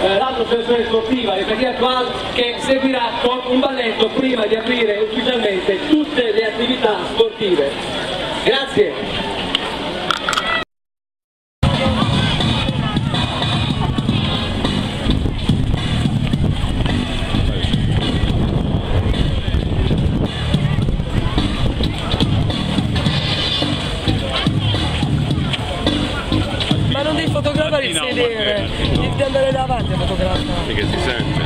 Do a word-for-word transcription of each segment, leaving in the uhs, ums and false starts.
eh, l'associazione sportiva Italia Attual, che seguirà con un balletto prima di aprire ufficialmente tutte le attività sportive. Grazie. Ma non devi fotografare il sedere, devi andare davanti a fotografare. Che si sente.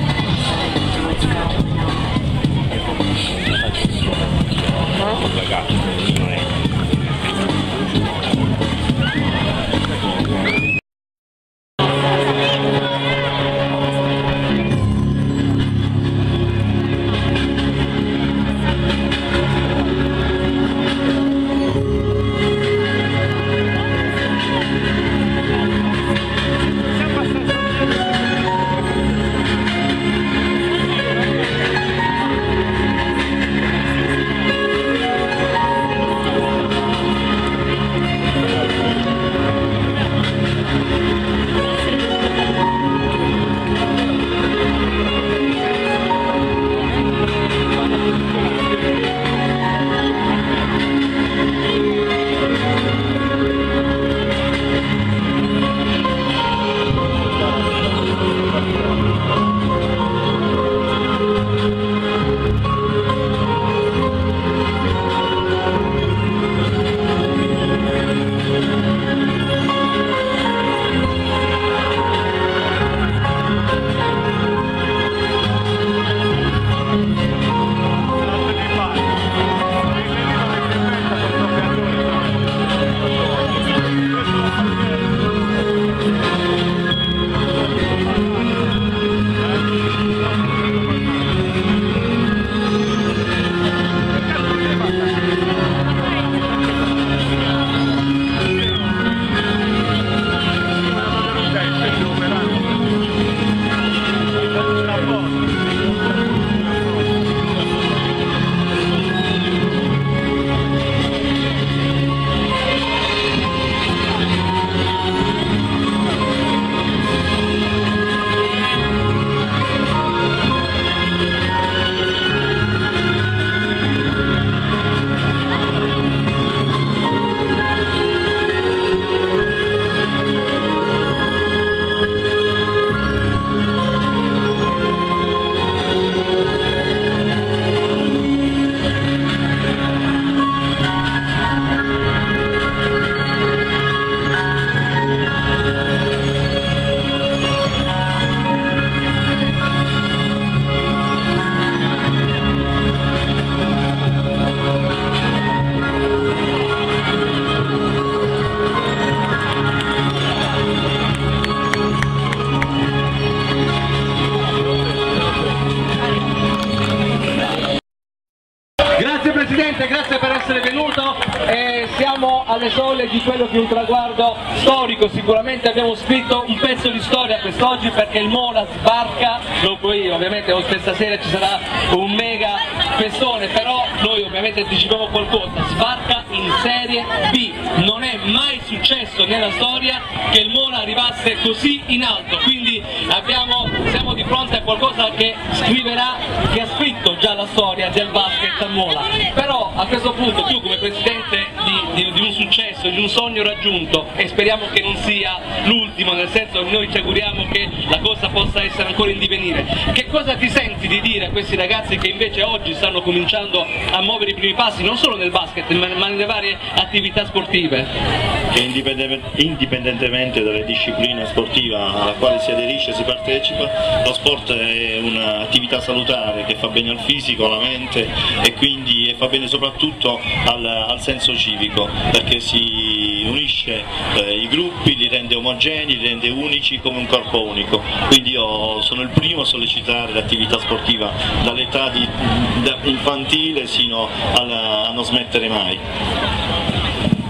Presidente, grazie per essere venuto. Eh, siamo alle soglie di quello che è un traguardo storico, sicuramente abbiamo scritto un pezzo di storia quest'oggi perché il Mola sbarca, noi poi ovviamente questa sera ci sarà un mega festone, però noi ovviamente anticipiamo qualcosa, sbarca in Serie B, non è mai successo nella storia che il Mola arrivasse così in alto, quindi abbiamo, siamo di fronte a qualcosa che scriverà, che ha scritto già la storia del basket a Mola. Però a questo punto tu come presidente di, di, di un successo, di un sogno raggiunto, e speriamo che non sia l'ultimo, nel senso che noi ci auguriamo che la cosa possa essere ancora in divenire, che cosa ti senti di dire a questi ragazzi che invece oggi stanno cominciando a muovere i primi passi non solo nel basket ma nelle varie attività sportive? Che indipendentemente dalle discipline sportive alla quale si aderisce, si partecipa, lo sport è un'attività salutare che fa bene al fisico, alla mente e quindi fa bene soprattutto al, al senso civico, perché si unisce eh, i gruppi, li rende omogenei, li rende unici come un corpo unico. Quindi io sono il primo a sollecitare l'attività sportiva dall'età di, da infantile sino alla, a non smettere mai.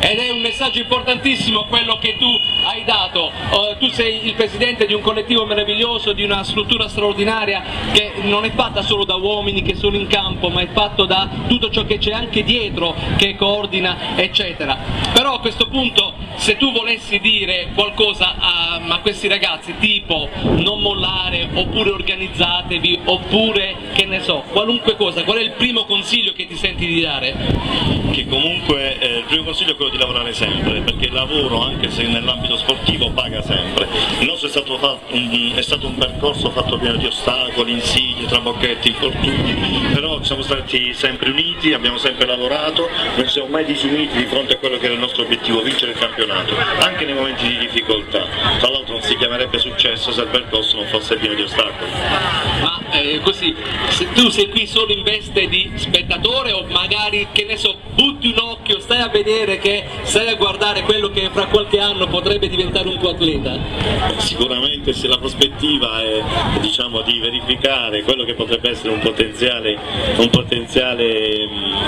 ed è un messaggio importantissimo quello che tu hai dato. Uh, tu sei il presidente di un collettivo meraviglioso, di una struttura straordinaria che non è fatta solo da uomini che sono in campo, ma è fatto da tutto ciò che c'è anche dietro, che coordina, eccetera. Però a questo punto, se tu volessi dire qualcosa a, a questi ragazzi, tipo non mollare, oppure organizzatevi, oppure che ne so, qualunque cosa, qual è il primo consiglio che ti senti di dare? Che comunque eh, il primo consiglio è quello di lavorare sempre, perché il lavoro, anche se nell'ambito sportivo, paga sempre. Il nostro è stato, fatto un, è stato un percorso fatto pieno di ostacoli, insidie, trabocchetti, infortuni, però siamo stati sempre uniti, abbiamo sempre lavorato, non ci siamo mai disuniti di fronte a quello che era il nostro obiettivo, vincere il campionato, anche nei momenti di difficoltà. Tra l'altro non si chiamerebbe successo se il percorso non fosse pieno di ostacoli. Ma eh, così, se tu sei qui solo in veste di spettatore o magari, che ne so, butti un occhio, stai a vedere, che stai a guardare quello che fra qualche anno potrebbe diventare un tuo atleta? Sicuramente se la prospettiva è, diciamo, di verificare quello che potrebbe essere un potenziale, un potenziale,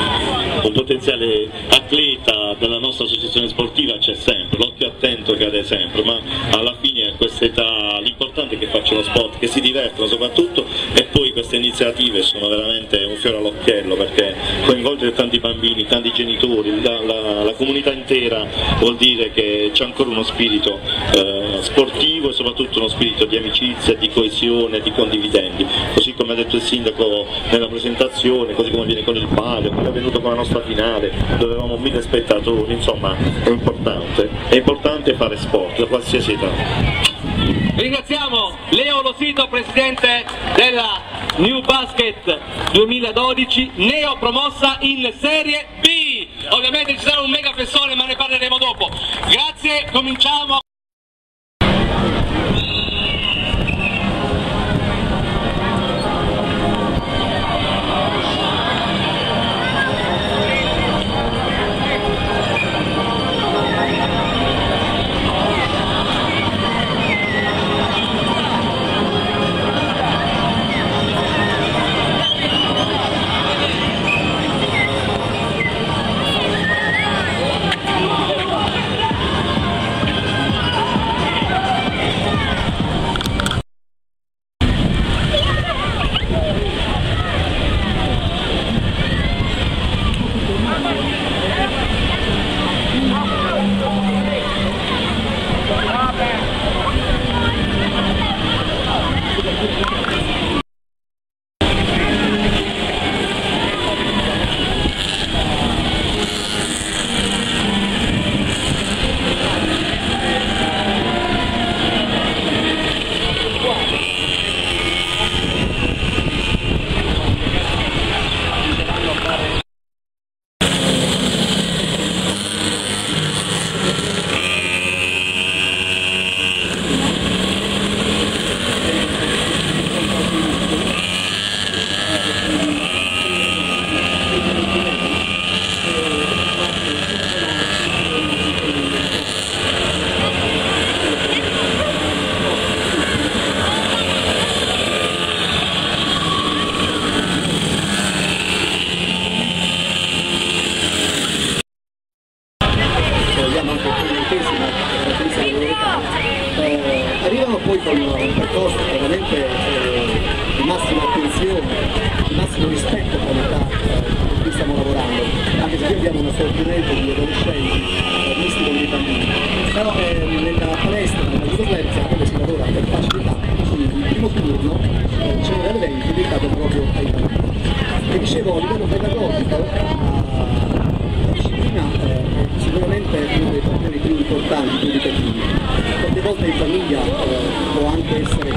un potenziale atleta della nostra associazione sportiva, c'è sempre, l'occhio attento cade sempre, ma alla fine a questa età l'importante è che facciano sport, che si divertono soprattutto, e poi queste iniziative sono veramente un fiore all'occhiello, perché coinvolgere tanti bambini, tanti genitori, la, la, la comunità intera, vuol dire che c'è ancora uno spirito eh, sportivo e soprattutto uno spirito di amicizia, di coesione, di condividendi, così come ha detto il sindaco nella presentazione, così come avviene con il palio, come è avvenuto con la nostra finale, dove avevamo mille spettatori. Insomma, è importante, è importante fare sport da qualsiasi età. Ringraziamo Leo Losito, presidente della New Basket duemiladodici, neo promossa in Serie B. Ovviamente ci sarà un mega festone, ma ne parleremo dopo. Grazie, cominciamo. Arrivano poi con un percorso veramente eh, di massima attenzione, di massimo rispetto per l'età con cui stiamo lavorando, anche se qui abbiamo una sorgimento di adolescenti eh, misti con dei bambini. Però eh, nella palestra, nella Jugoslavia, dove si lavora per facilità, quindi il primo turno eh, c'è un evento dedicato proprio ai bambini. E dicevo, a livello pedagogico, la disciplina eh, è sicuramente uno dei fattori più importanti, più educativi. Tante volte in famiglia eh, può anche essere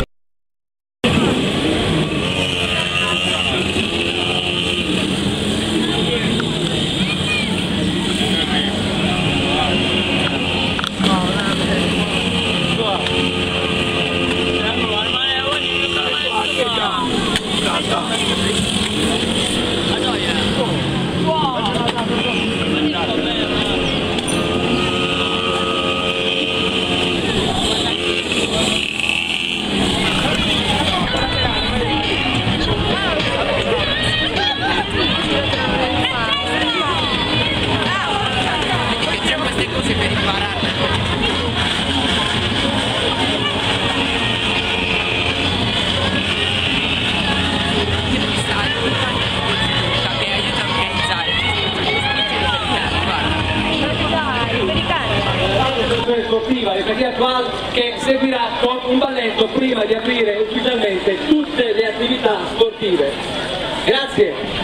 prima di aprire ufficialmente tutte le attività sportive. Grazie.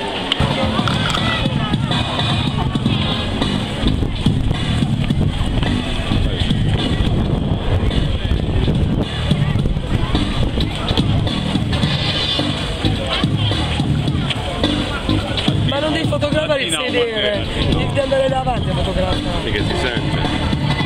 Ma non devi fotografare il sedere, devi andare davanti a fotografare. Che si sente.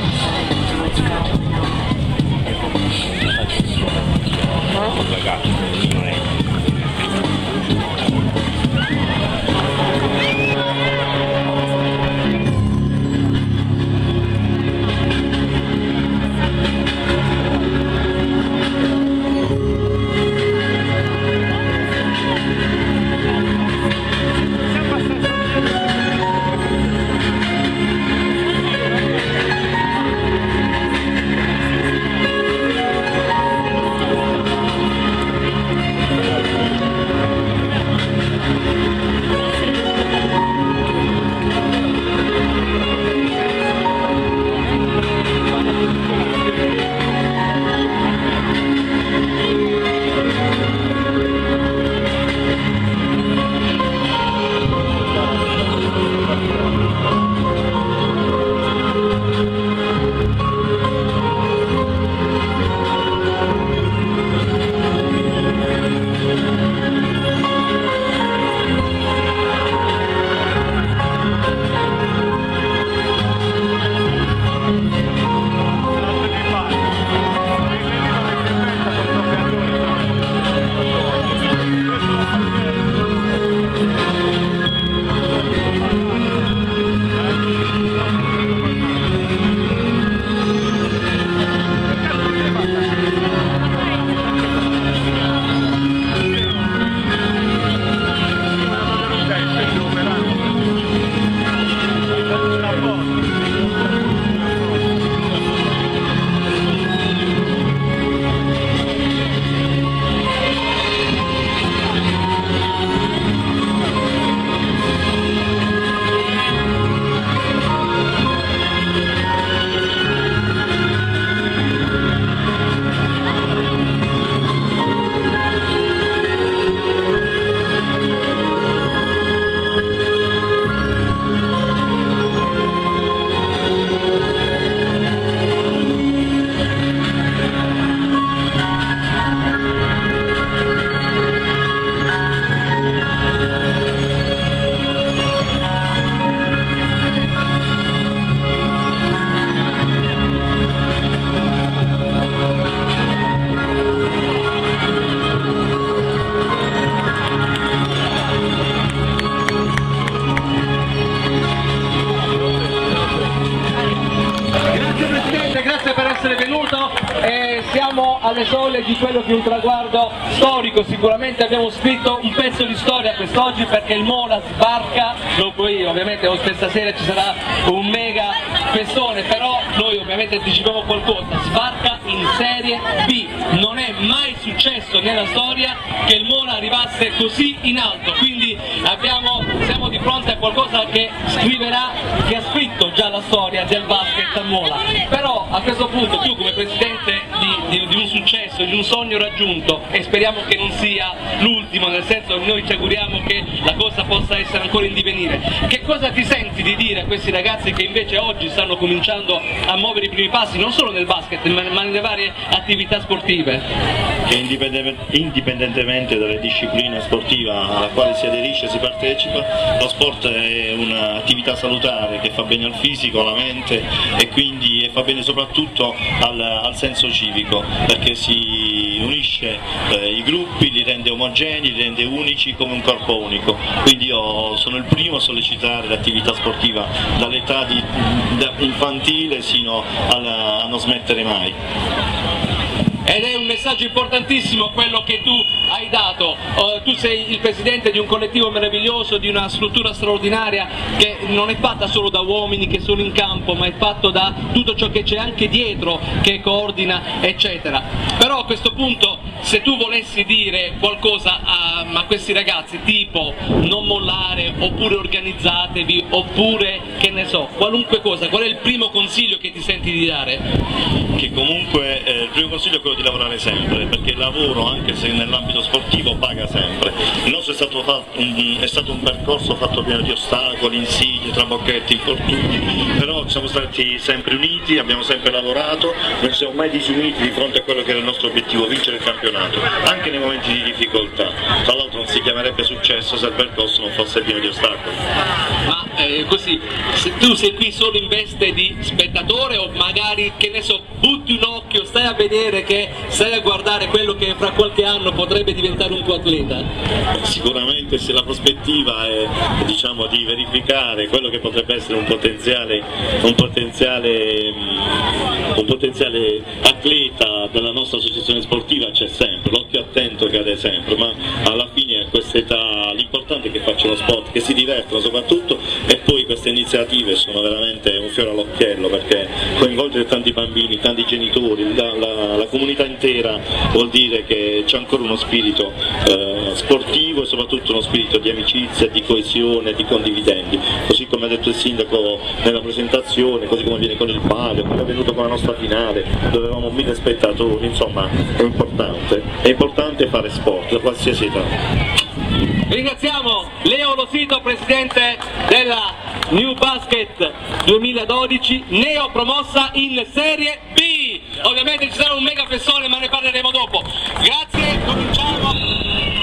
Siamo alle soglie di quello che è un traguardo storico, sicuramente abbiamo scritto un pezzo di storia quest'oggi perché il Mola sbarca, noi poi ovviamente questa sera ci sarà un mega festone, però noi ovviamente anticipiamo qualcosa, sbarca in Serie B, non è mai successo nella storia che il Mola arrivasse così in alto, quindi abbiamo, siamo di fronte a qualcosa che scriverà, che ha scritto già la storia del basket al Mola, però a questo punto tu come presidente di, di, di un successo, di un sogno raggiunto, e speriamo che non sia l'ultimo, nel senso che noi ci auguriamo che la cosa possa essere ancora in divenire, che cosa ti senti di dire a questi ragazzi che invece oggi stanno cominciando a muovere i primi passi non solo nel basket ma nelle varie attività sportive? Che indipendentemente dalle discipline sportive alla quale si aderisce, si partecipa, lo sport è un'attività salutare che fa bene al fisico, alla mente e quindi fa bene soprattutto al, al senso civico, perché si unisce eh, i gruppi, li rende omogenei, li rende unici come un corpo unico, quindi io sono il primo a sollecitare l'attività sportiva dall'età infantile sino alla, a non smettere mai. Ed è un messaggio importantissimo quello che tu hai dato, uh, tu sei il presidente di un collettivo meraviglioso, di una struttura straordinaria che non è fatta solo da uomini che sono in campo, ma è fatto da tutto ciò che c'è anche dietro, che coordina eccetera. Però a questo punto se tu volessi dire qualcosa a, a questi ragazzi, tipo non mollare, oppure organizzatevi, oppure che ne so, qualunque cosa, qual è il primo consiglio che ti senti di dare? Che comunque eh, il primo consiglio è quello di lavorare sempre, perché il lavoro, anche se nell'ambito sportivo, paga sempre. Il nostro è stato, fatto un, è stato un percorso fatto pieno di ostacoli, insidie, trabocchetti, infortuni, però siamo stati sempre uniti, abbiamo sempre lavorato, non ci siamo mai disuniti di fronte a quello che era il nostro obiettivo, vincere il campionato, anche nei momenti di difficoltà. Tra l'altro non si chiamerebbe successo se il percorso non fosse pieno di ostacoli. Ma eh, così, se tu sei qui solo in veste di spettatore o magari, che ne so, butti un occhio, stai a vedere, che stai a guardare quello che fra qualche anno potrebbe diventare un tuo atleta? Sicuramente se la prospettiva è, diciamo, di verificare quello che potrebbe essere un potenziale, un potenziale, un potenziale atleta della nostra associazione sportiva, c'è sempre, l'occhio attento cade sempre, ma alla fine a questa età l'importante è che facciano sport, che si divertono soprattutto, e poi queste iniziative sono veramente un fiore all'occhiello, perché coinvolgere tanti bambini, tanti genitori, la, la, la comunità intera, vuol dire che c'è ancora uno spirito eh, sportivo e soprattutto uno spirito di amicizia, di coesione, di condividendi, così come ha detto il sindaco nella presentazione, così come avviene con il palio, come è avvenuto con la nostra finale, dove avevamo mille spettatori. Insomma, è importante, è importante fare sport da qualsiasi età. Ringraziamo Leo Losito, presidente della New Basket duemiladodici, neo promossa in Serie B. Ovviamente ci sarà un mega festone, ma ne parleremo dopo. Grazie, cominciamo.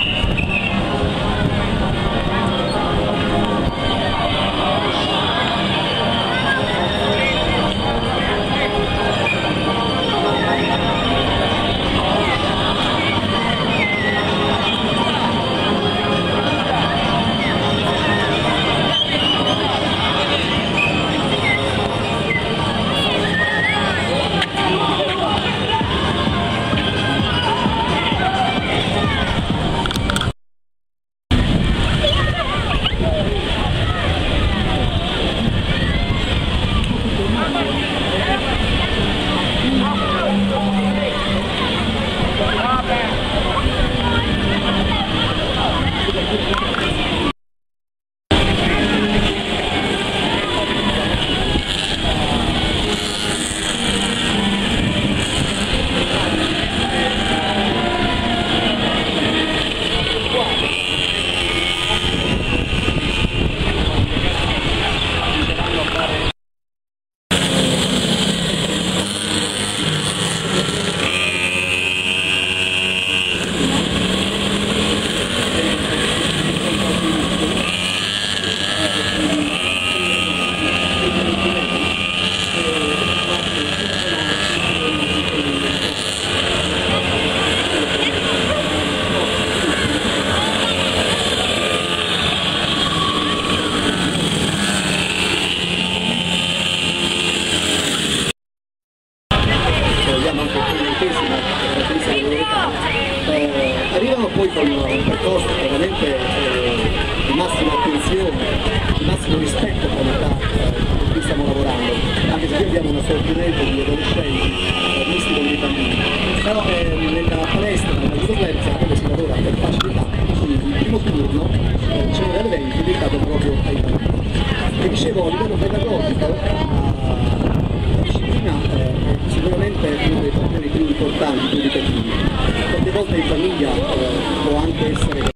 Arrivano poi con un percorso veramente eh, di massima attenzione, di massimo rispetto per l'età con cui stiamo lavorando, anche se qui abbiamo una sorgente di adolescenti eh, misti con dei bambini. Però eh, nella palestra, nella Judo Club, sapete, si lavora per facilità, quindi il primo turno eh, c'è un evento dedicato proprio ai bambini. E dicevo, a livello pedagogico, la disciplina eh, è sicuramente uno dei fattori più importanti, più educativi. Tante volte in famiglia eh, può anche essere